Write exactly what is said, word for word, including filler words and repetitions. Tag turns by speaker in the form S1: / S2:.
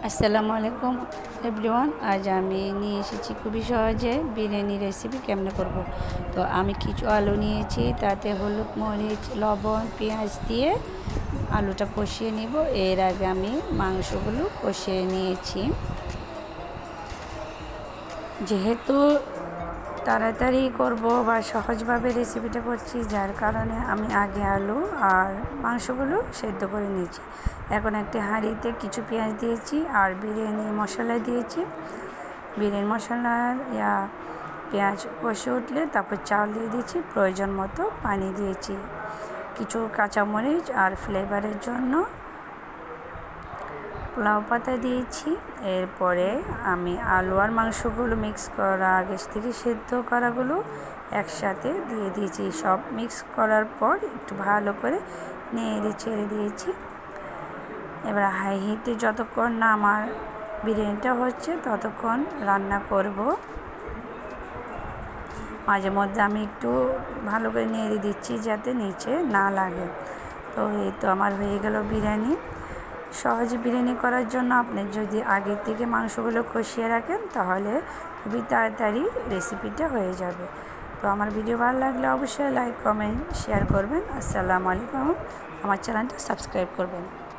S1: আসসালামু আলাইকুম এভরিওয়ান। আজ আমি নিয়ে এসেছি খুবই সহজে বিরিয়ানি রেসিপি কেমনে করব। তো আমি কিছু আলু নিয়েছি, তাতে হলুদ, মরিচ, লবণ, পেঁয়াজ দিয়ে আলুটা কষিয়ে নিব। এর আগে আমি মাংসগুলো কষিয়ে নিয়েছি। যেহেতু তাড়াতাড়ি করব বা সহজভাবে রেসিপিটা করছি, যার কারণে আমি আগে আলু আর মাংসগুলো সেদ্ধ করে নিয়েছি। এখন একটি হাঁড়িতে কিছু পেঁয়াজ দিয়েছি আর বিরিয়ানি মশলা দিয়েছি। বিরিয়ানি মশলার ইয়া পেঁয়াজ কষে উঠলে তারপর চাল দিয়ে দিয়েছি, প্রয়োজন মতো পানি দিয়েছি, কিছু কাঁচামরিচ আর ফ্লেভারের জন্য পোলাও পাতা দিয়েছি। এরপরে আমি আলু আর মাংসগুলো মিক্স করা আগে থেকে সেদ্ধ করাগুলো একসাথে দিয়ে দিয়েছি। সব মিক্স করার পর একটু ভালো করে নেড়ে ছেড়ে দিয়েছি। এবার হাই হিটে যতক্ষণ না আমার বিরিয়ানিটা হচ্ছে ততক্ষণ রান্না করব। মাঝে মধ্যে আমি একটু ভালো করে নেড়ে দিচ্ছি যাতে নিচে না লাগে। তো এই তো আমার হয়ে গেল বিরিয়ানি। সহজে বিরিয়ানি করার জন্য আপনি যদি আগে থেকে মাংসগুলো কষিয়ে রাখেন তাহলে খুবই তাড়াতাড়ি রেসিপিটা হয়ে যাবে। তো আমার ভিডিও ভালো লাগলে অবশ্যই লাইক, কমেন্ট, শেয়ার করবেন। আসসালামু আলাইকুম। আমার চ্যানেলটা সাবস্ক্রাইব করবেন।